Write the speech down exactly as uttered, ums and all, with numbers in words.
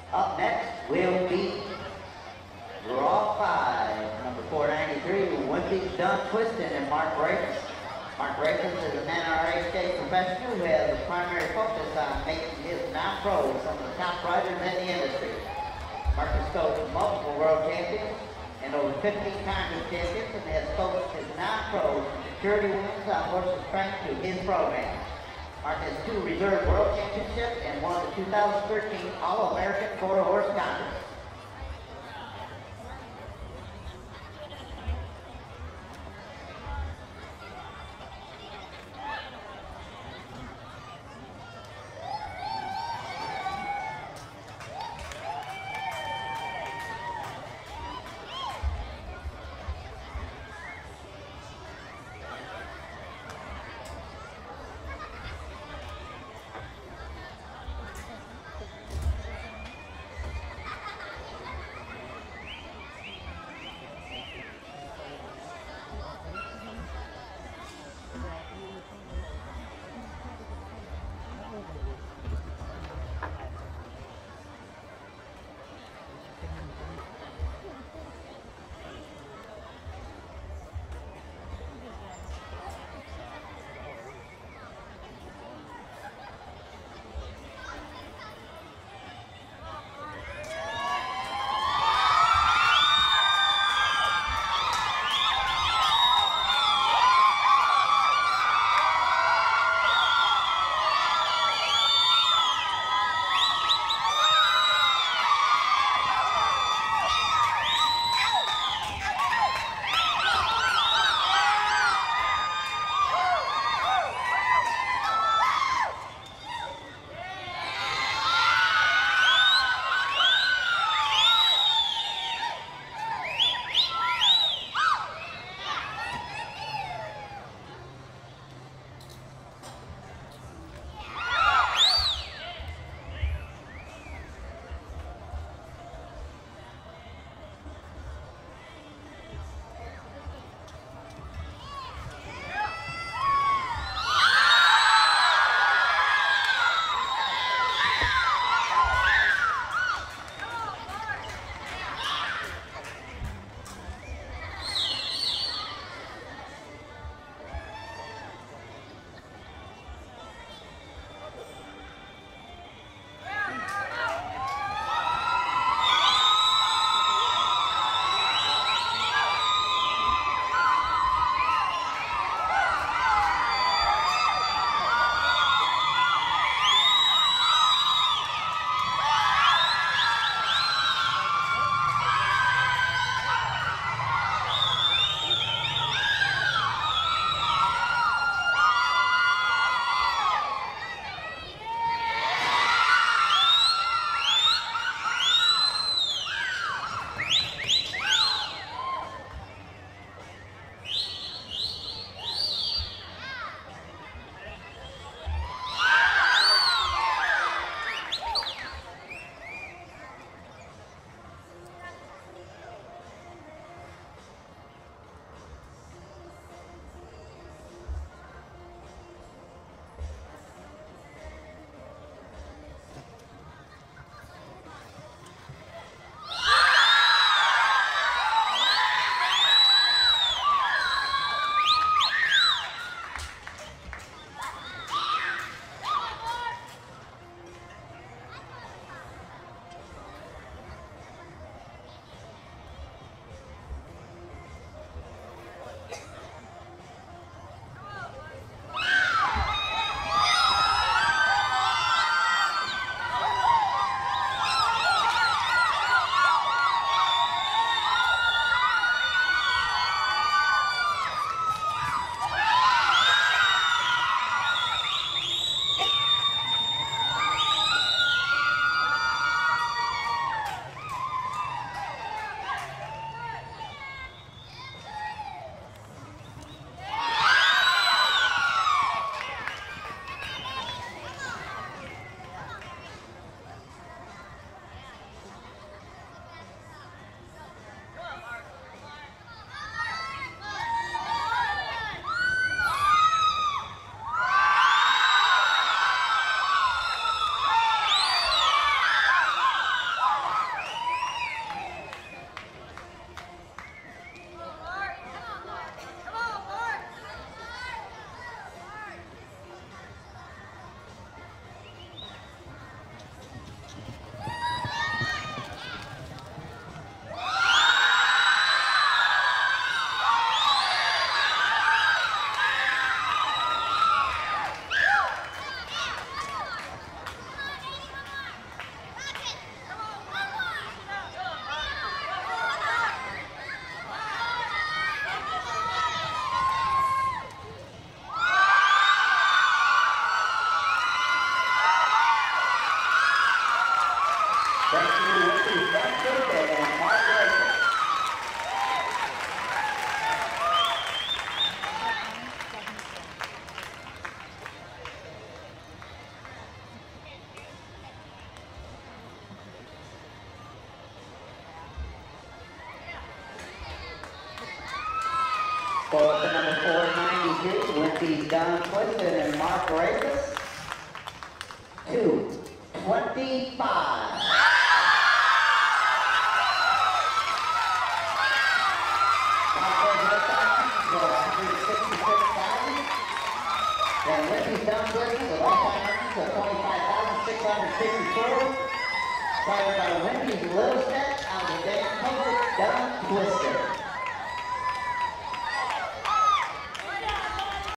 Up next will be draw five, number four ninety-three, Wimpys, Twistin, and Mark Rafacz. Mark Rafacz is an N R A state professional who has a primary focus on making his non-pros some of the top riders in the industry. Mark has coached multiple world champions and over fifteen times champions, and has coached his non-pros and security wins on horses strength through his program. Mark has two reserve world championships and won the two thousand thirteen All-American Quarter Horse Congress. Thank you, Wimpys, Done Twistin, and Mark Rafacz. For the number four ninety-two, Wimpys, Done Twistin, and Mark Rafacz. two twenty-five. Then Wimpys, Done Twistin, the lifetime earnings of twenty-five thousand six hundred fifty-four. Followed by Wimpys, Little Step, out of the Dan Done Twistin.